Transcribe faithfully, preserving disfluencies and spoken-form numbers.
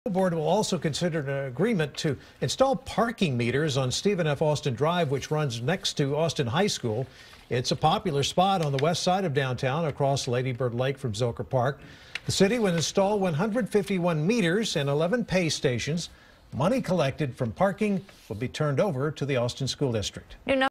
The board will also consider an agreement to install parking meters on Stephen F. Austin Drive, which runs next to Austin High School. It's a popular spot on the west side of downtown across Lady Bird Lake from Zilker Park. The city will install one hundred fifty-one meters and eleven pay stations. Money collected from parking will be turned over to the Austin School District.